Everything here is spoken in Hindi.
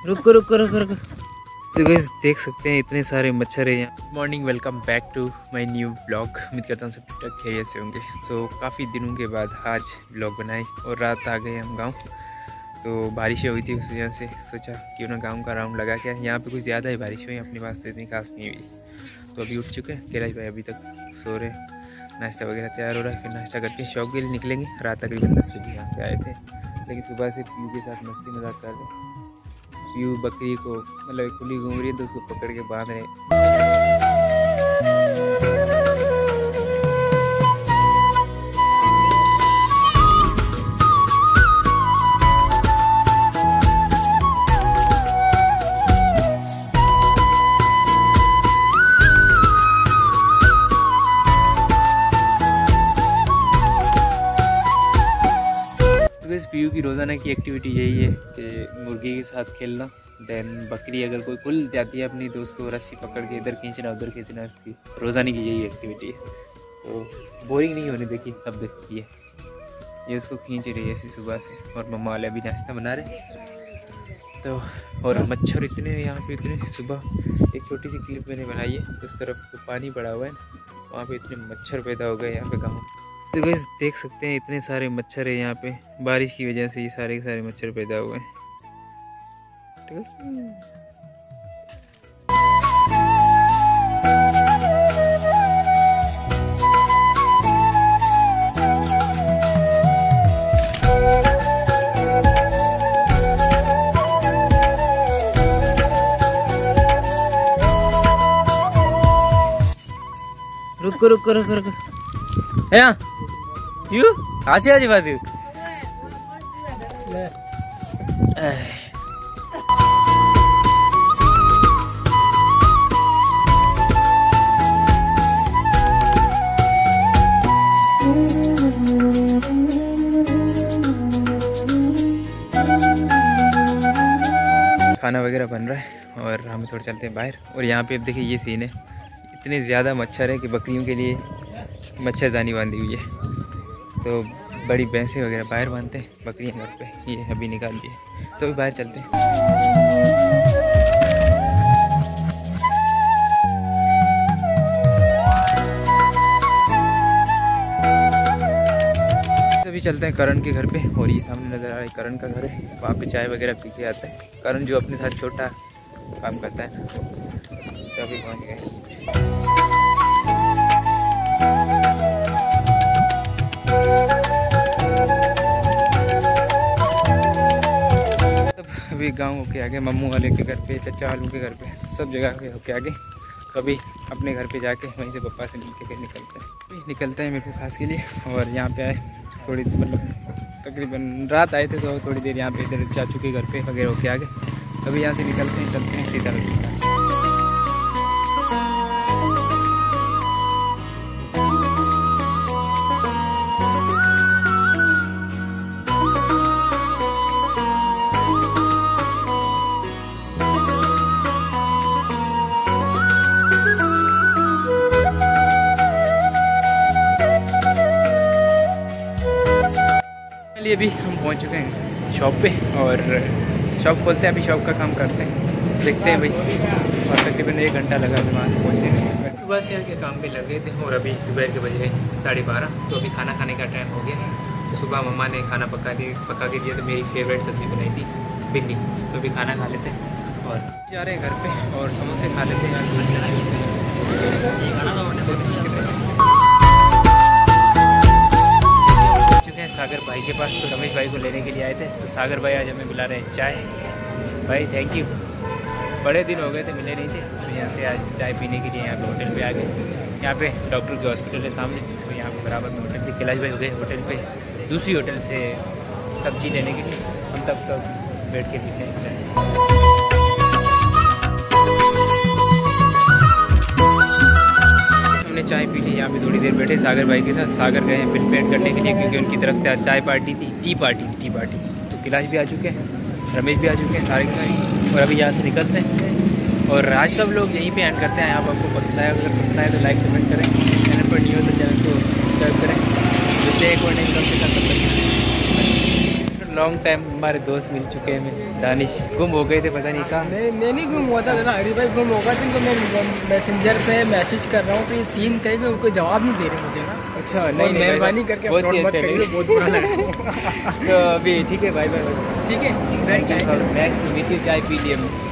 रुको रुको रुको रुको। तो गाइस देख सकते हैं इतने सारे मच्छर है यहाँ। Morning, welcome back to my new blog. उम्मीद करता हूँ सब ठीक ठाक खैरियत से होंगे। तो काफ़ी दिनों के बाद आज ब्लॉग बनाए और रात आ गए हम गांव। तो बारिश हुई थी उस वजह से सोचा क्यों ना गांव का राउंड लगा के। यहाँ पे कुछ ज़्यादा ही बारिश हुई, अपने पास से इतनी खास नहीं हुई। तो अभी उठ चुके हैं, कैलाश भाई अभी तक सो रहे। नाश्ता वगैरह तैयार हो रहा है, फिर नाश्ता करके शॉप के लिए निकलेंगे। रात तकरीबन 10 बजे यहाँ पे आए थे, लेकिन सुबह से पीयू के साथ मस्ती मजाक कर रहे। पीयू बकरी को मतलब खुली घूम रही है तो उसको पकड़ के बांध रहे। पीयू की रोज़ाना की एक्टिविटी यही है कि मुर्गी के साथ खेलना। देन बकरी अगर कोई खुल जाती है अपनी तो उसको रस्सी पकड़ के इधर खींचना उधर खींचना, उसकी रोज़ाना की यही एक्टिविटी है। तो बोरिंग नहीं होने देखी। अब देखिए ये उसको खींच रही है ऐसी सुबह से, और मम्मा वाले अभी नाश्ता बना रहे। तो और मच्छर इतने यहाँ पे, इतने सुबह एक छोटी सी क्लिप मैंने बनाई है, उस तरफ तो पानी पड़ा हुआ है, वहाँ पे इतने मच्छर पैदा हो गए यहाँ पे गाँव। तो गाइस देख सकते हैं इतने सारे मच्छर है यहाँ पे, बारिश की वजह से ये सारे के सारे मच्छर पैदा हुए हैं। ठीक है, रुको रुको रुको रुको है क्यों आज आज बात खाना वगैरह बन रहा है और हम थोड़ा चलते हैं बाहर। और यहाँ पे अब देखिए ये सीन है, इतने ज़्यादा मच्छर है कि बकरियों के लिए मच्छरदानी बांधी हुई है। तो बड़ी भैंसें वगैरह बाहर बांधते हैं, बकरियां घर पे ये अभी निकाल दिए। तो अभी बाहर चलते हैं। तो अभी चलते हैं करण के घर पे, और ये सामने नज़र आ रहा है करण का घर है। वहाँ पे चाय वगैरह पी के आता है करण, जो अपने साथ छोटा काम करता है। तो अभी पहुँच गए। अभी गांव होके आगे, मम्मू वाले के घर पे, चचा वालों के घर पे, सब जगह पे होके आगे। तो अभी अपने घर पे जाके वहीं से पापा से मिलके फिर निकलते हैं मेरे को खास के लिए। और यहाँ पे आए थोड़ी, मतलब तकरीबन रात आए थे तो थोड़ी देर यहाँ पे इधर चाचू के घर पे वगैरह होके आगे। अभी यहाँ से निकलते हैं, चलते हैं सीतामढ़ी। अभी हम पहुंच चुके हैं शॉप पे, और शॉप खोलते हैं। अभी शॉप का काम करते हैं, देखते हैं भाई। और तकरीबन 1 घंटा लगा अभी वहाँ से पहुँचने में। सुबह से आके काम पे लगे थे और अभी दोपहर के बजे 12:30। तो अभी खाना खाने का टाइम हो गया। तो सुबह मम्मा ने खाना पका के दिया। तो मेरी फेवरेट सब्ज़ी बनाई थी भिंडी। तो अभी खाना खा लेते हैं और जा रहे हैं घर पे, और समोसे खा लेते हैं। सागर भाई के पास, तो रमेश भाई को लेने के लिए आए थे। तो सागर भाई आज हमें मिला रहे हैं चाय। भाई थैंक यू, बड़े दिन हो गए थे मिले नहीं थे। तो यहाँ से आज चाय पीने के लिए यहाँ पे होटल पे आ गए। यहाँ पे डॉक्टर के हॉस्पिटल है सामने, तो यहाँ पे बराबर में होटल पे कैलाश भाई हो गए होटल पे, दूसरी होटल से सब्जी लेने के लिए। हम तब तक बैठ के पीते हैं चाय। हमने चाय पी ली, यहाँ पे थोड़ी देर बैठे सागर भाई के साथ। सागर गए हैं बिल पेड करने के लिए, क्योंकि उनकी तरफ से आज चाय पार्टी थी, टी पार्टी। तो कैलाश भी आ चुके हैं, रमेश भी आ चुके हैं, सारे के। और अभी यहाँ से निकलते हैं और आज का व्लॉग यहीं पे एंड करते हैं। आप आपको पसंद आया, अगर पसंद आए तो लाइक कमेंट करें। चैनल पर न्यू हो तो चैनल को सब्सक्राइब करें। जिससे एक और नई व्लॉग के साथ लॉन्ग टाइम हमारे दोस्त मिल चुके हैं। मैं दानिश गुम हो गए थे, पता नहीं कहाँ। मैं नहीं गुम हुआ था, हरी भाई गुम होगा था, तो मैं मैसेंजर पे मैसेज कर रहा हूँ, तो ये सीन कहीं भी कोई जवाब नहीं दे रहे मुझे ना। अच्छा, नहीं मेहरबानी करके बहुत ही अच्छा करिए, बहुत बुरा लगा। तो अभी ठीक है, बाय बाय। ठीक है, नेक्स्ट मीट यू, चाय पी लिए।